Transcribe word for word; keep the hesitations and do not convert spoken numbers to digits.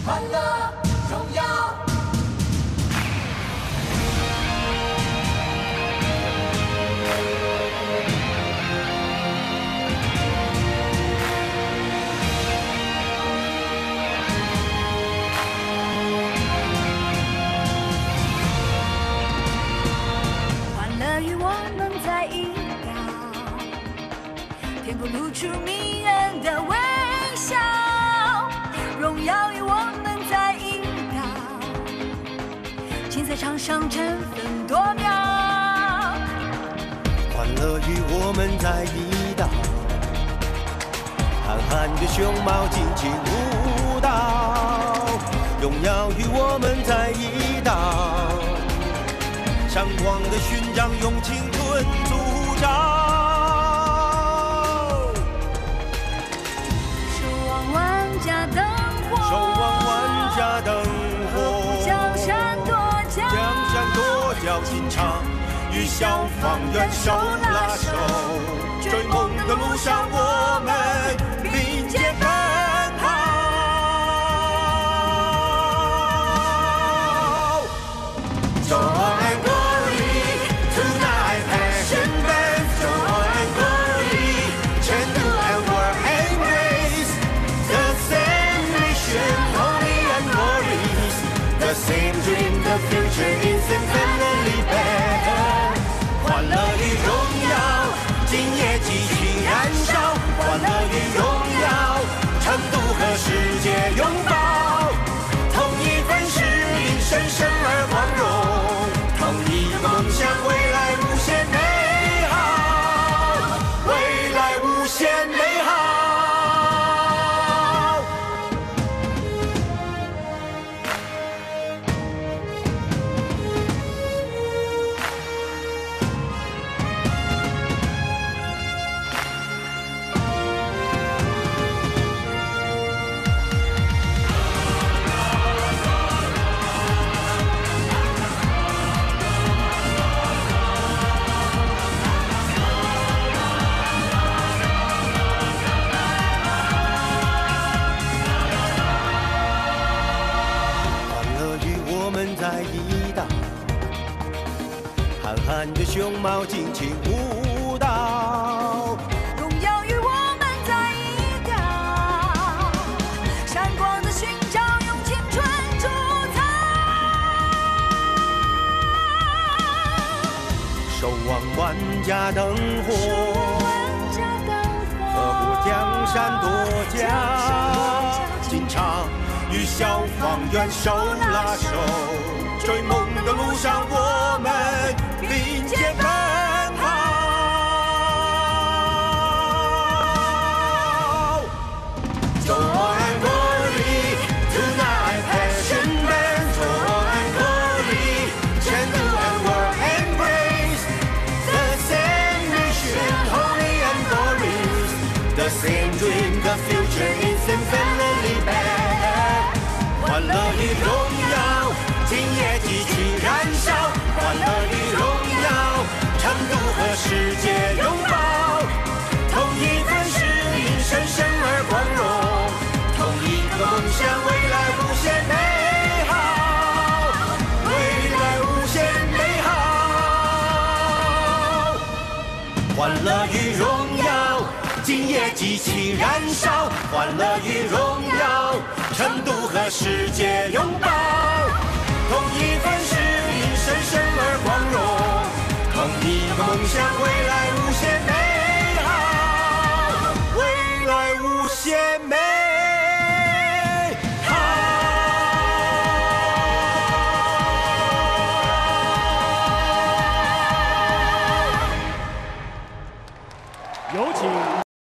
欢乐荣耀。 欢乐与我们在一道，天空露出迷人的微笑，荣耀与我们在一道，竞赛场上争分夺秒。 欢乐与我们在一道，憨憨的熊猫尽情舞蹈，荣耀与我们在一道，闪光的勋章用青春铸造。 守望万家灯火， 守望万家灯火， 江山夺角， 江山夺角进场，与消防员手拉手，追梦的路上我们并肩奔跑。Joy and glory tonight, passion burns. Joy and glory, Chengdu and war and grace. The same mission, holy and glorious. The same dream, the future is infinitely better. 欢乐与荣耀，今夜继续燃烧。欢乐与荣耀，成都和世界拥抱。同一份使命，神圣而光荣。同一个梦想，未来无限美好，未来无限美好。在一道，憨憨的熊猫尽情舞蹈， 荣耀与我们在一道，闪光的勋章用青春铸造。 守望万家灯火，呵护江山夺角，进场与消防员手拉手，追梦的路上我们并肩奔跑。Joy and glory tonight, passion burns. Joy and glory, Chengdu and war and grace. The same mission, holy and glorious. The same dream, the future is infinitely better. 欢乐与荣耀，今夜继续燃烧。欢乐与荣耀，成都和世界拥抱。同一份使命，神圣而光荣。同一个梦想，未来无限美好，未来无限美好。欢乐与荣耀，今夜激起燃烧。欢乐与荣耀，成都和世界拥抱。同一份使命，神圣而光荣。同一个梦想，未来无限美好，未来无限美好。 有请